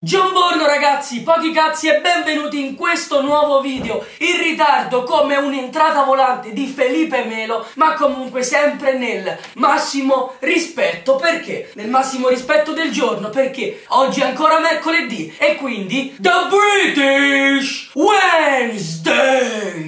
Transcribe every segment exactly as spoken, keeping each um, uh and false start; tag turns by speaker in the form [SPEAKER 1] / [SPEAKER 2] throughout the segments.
[SPEAKER 1] Buongiorno ragazzi, pochi cazzi e benvenuti in questo nuovo video in ritardo come un'entrata volante di Felipe Melo, ma comunque sempre nel massimo rispetto. Perché? Nel massimo rispetto del giorno, perché oggi è ancora mercoledì e quindi The British Wednesday!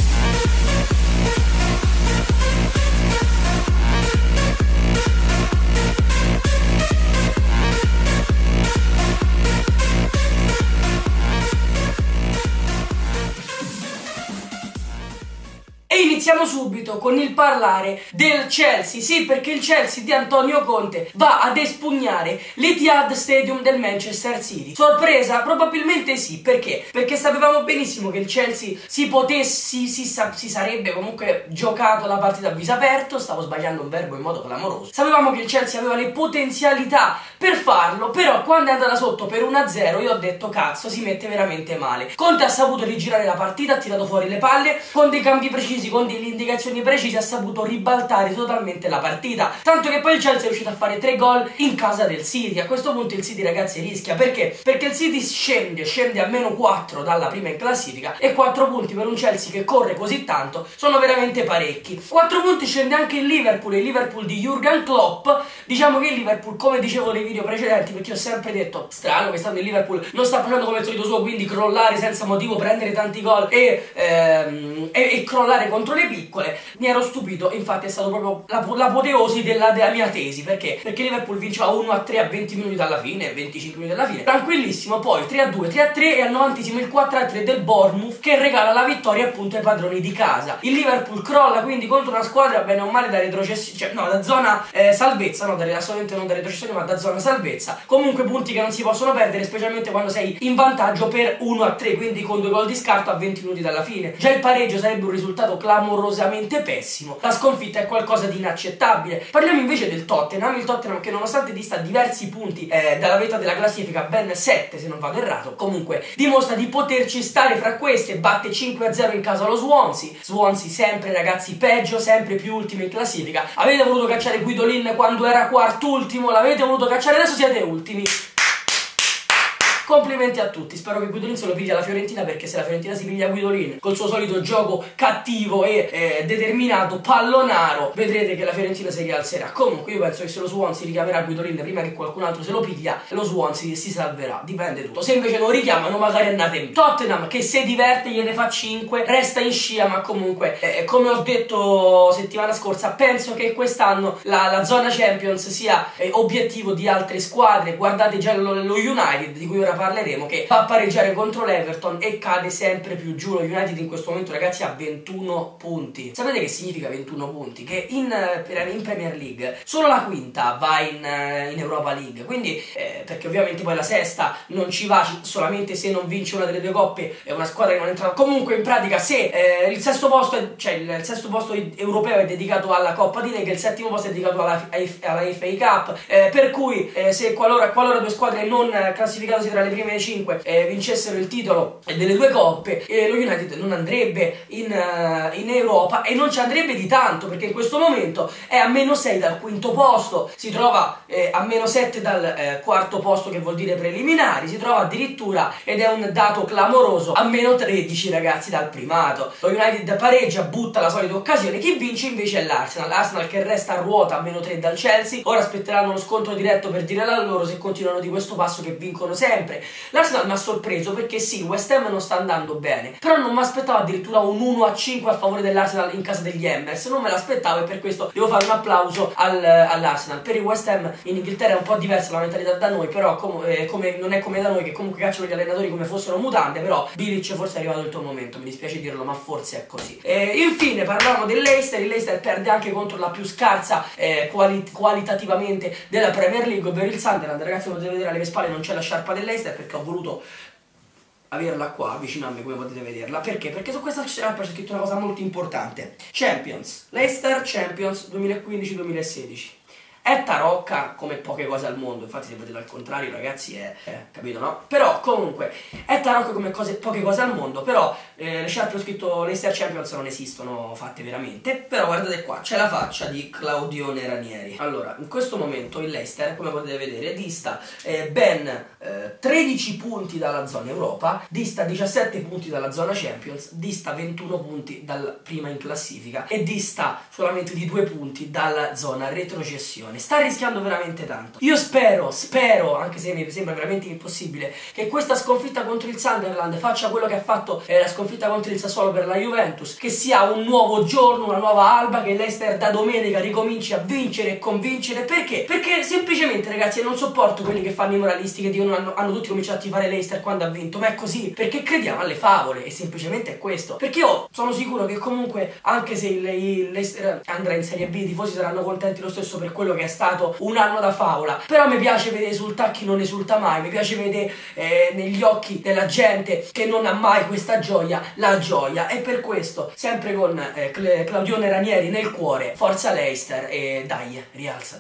[SPEAKER 1] E iniziamo subito con il parlare del Chelsea. Sì, perché il Chelsea di Antonio Conte va ad espugnare l'Etihad Stadium del Manchester City. Sorpresa? Probabilmente sì. Perché? Perché sapevamo benissimo che il Chelsea si potessi, si, si, si sarebbe comunque giocato la partita a viso aperto. Stavo sbagliando un verbo in modo clamoroso. Sapevamo che il Chelsea aveva le potenzialità per farlo, però quando è andata sotto per uno a zero io ho detto cazzo, si mette veramente male. Conte ha saputo rigirare la partita, ha tirato fuori le palle con dei cambi precisi, con delle indicazioni precise, ha saputo ribaltare totalmente la partita, tanto che poi il Chelsea è riuscito a fare tre gol in casa del City. A questo punto il City, ragazzi, rischia. Perché? Perché il City scende, scende a meno quattro dalla prima in classifica, e quattro punti per un Chelsea che corre così tanto sono veramente parecchi. quattro punti scende anche il Liverpool, il Liverpool di Jurgen Klopp. Diciamo che il Liverpool, come dicevo nei video precedenti, perché ho sempre detto strano che stanno il Liverpool non sta facendo come il solito suo, quindi crollare senza motivo, prendere tanti gol e, ehm, e, e crollare contro le piccole. Mi ero stupito, infatti è stato proprio l'apoteosi della, della mia tesi. Perché? Perché Liverpool vinceva uno a tre a venti minuti dalla fine, venticinque minuti dalla fine, tranquillissimo. Poi tre a due, tre a tre e al novantesimo il quattro a tre del Bournemouth che regala la vittoria appunto ai padroni di casa. Il Liverpool crolla quindi contro una squadra bene o male da retrocessione, cioè no, da zona eh, salvezza, no, da, assolutamente non da retrocessione ma da zona salvezza. Comunque punti che non si possono perdere, specialmente quando sei in vantaggio per uno a tre, quindi con due gol di scarto a venti minuti dalla fine. Già il pareggio sarebbe un risultato clamorosamente pessimo, la sconfitta è qualcosa di inaccettabile. Parliamo invece del Tottenham, il Tottenham che nonostante dista diversi punti eh, dalla vetta della classifica, ben sette se non vado errato, comunque dimostra di poterci stare fra queste. Batte cinque a zero in casa allo Swansea. Swansea sempre, ragazzi, peggio, sempre più ultimi in classifica. Avete voluto cacciare Guidolin quando era quart'ultimo, l'avete voluto cacciare, adesso siete ultimi. Complimenti a tutti, spero che Guidolin se lo piglia la Fiorentina, perché se la Fiorentina si piglia Guidolin col suo solito gioco cattivo e eh, determinato, pallonaro, vedrete che la Fiorentina si rialzerà. Comunque io penso che se lo Swansea richiamerà Guidolin prima che qualcun altro se lo piglia, lo Swansea si salverà, dipende tutto. Se invece lo richiamano magari andate in Tottenham che se diverte gliene fa cinque, resta in scia, ma comunque eh, come ho detto settimana scorsa, penso che quest'anno la, la zona Champions sia eh, obiettivo di altre squadre. Guardate già lo, lo United, di cui ora parleremo, che va a pareggiare contro l'Everton e cade sempre più giù. Lo United in questo momento, ragazzi, ha ventuno punti. Sapete che significa ventuno punti? Che in, in Premier League solo la quinta va in, in Europa League, quindi eh, perché ovviamente poi la sesta non ci va solamente se non vince una delle due coppe, è una squadra che non entra. Comunque in pratica se eh, il sesto posto è, cioè il, il sesto posto europeo è dedicato alla Coppa di Lega, il settimo posto è dedicato alla, alla F A Cup, eh, per cui eh, se qualora, qualora due squadre non classificatesi tra le prime cinque eh, vincessero il titolo delle due coppe, eh, lo United non andrebbe in, uh, in Europa, e non ci andrebbe di tanto, perché in questo momento è a meno sei dal quinto posto, si trova eh, a meno sette dal eh, quarto posto, che vuol dire preliminari, si trova addirittura, ed è un dato clamoroso, a meno tredici, ragazzi, dal primato. Lo United pareggia, butta la solita occasione, chi vince invece è l'Arsenal, l'Arsenal che resta a ruota a meno tre dal Chelsea. Ora aspetteranno lo scontro diretto per dire la loro se continuano di questo passo, che vincono sempre. L'Arsenal mi ha sorpreso perché sì, West Ham non sta andando bene, però non mi aspettavo addirittura un uno a cinque a favore dell'Arsenal in casa degli Hammers, non me l'aspettavo, e per questo devo fare un applauso al, all'Arsenal. Per il West Ham in Inghilterra è un po' diversa la mentalità da noi, però com eh, come, non è come da noi che comunque cacciano gli allenatori come fossero mutande. Però Bilic, forse è arrivato il tuo momento, mi dispiace dirlo ma forse è così. E infine parliamo del Leicester. Il Leicester perde anche contro la più scarsa eh, quali qualitativamente della Premier League, ovvero il Sunderland. Ragazzi, potete vedere alle mie spalle non c'è la sciarpa del Leicester perché ho voluto averla qua vicino a me, come potete vederla. Perché? Perché su questa sciarpa c'è scritto una cosa molto importante: Champions, Leicester Champions duemilaquindici duemilasedici. è tarocca come poche cose al mondo, infatti se vedete al contrario ragazzi è, è capito no? Però comunque è tarocca come cose, poche cose al mondo, però eh, le scelte ho scritto Leicester Champions non esistono fatte veramente, però guardate qua, c'è la faccia di Claudione Ranieri. Allora, in questo momento il Leicester, come potete vedere, dista eh, ben eh, tredici punti dalla zona Europa, dista diciassette punti dalla zona Champions, dista ventuno punti dalla prima in classifica e dista solamente di due punti dalla zona retrocessione. Sta rischiando veramente tanto. Io spero, spero, anche se mi sembra veramente impossibile, che questa sconfitta contro il Sunderland faccia quello che ha fatto eh, la sconfitta contro il Sassuolo per la Juventus, che sia un nuovo giorno, una nuova alba, che Leicester da domenica ricominci a vincere e convincere. Perché? Perché semplicemente ragazzi non sopporto quelli che fanno i moralisti che dicono hanno, hanno tutti cominciato a tifare Leicester quando ha vinto, ma è così perché crediamo alle favole e semplicemente è questo. Perché io sono sicuro che comunque anche se il, il Leicester andrà in Serie B i tifosi saranno contenti lo stesso per quello che è stato un anno da favola, però mi piace vedere esultare chi non esulta mai, mi piace vedere eh, negli occhi della gente che non ha mai questa gioia la gioia, e per questo sempre con eh, Claudione Ranieri nel cuore, forza Leicester e dai, rialza.